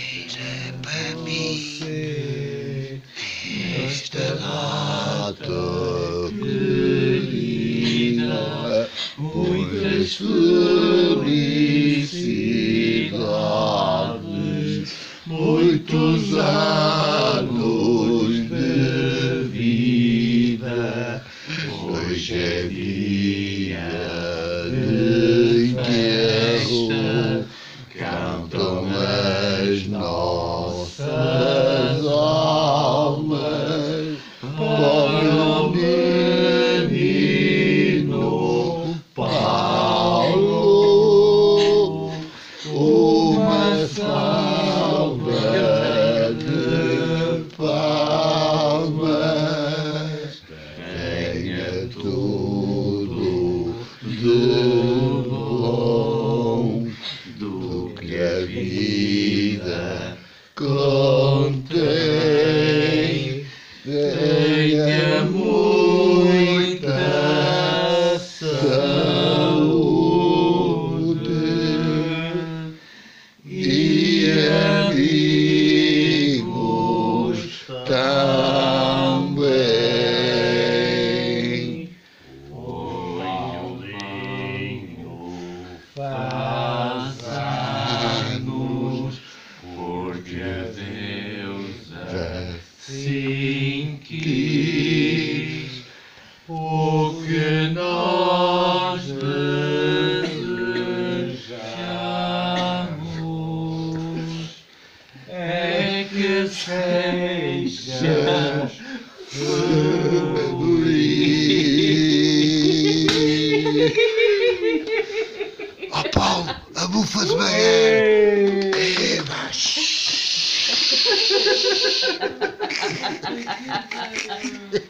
é para mim esta data querida, muitas felicidades, muitos anos de vida. Hoje é dia de enterro, cantam as nossas almas para o menino Paulo. Uma salva de palmas, tenha tudo de bom do que a vida contém. Tenha muita saúde e amigos também. Paulinho faz anos porque Deus assim quis. O que nós desejamos é que sejas feliz. Oh Paulo, abufa-te bem! É, mas...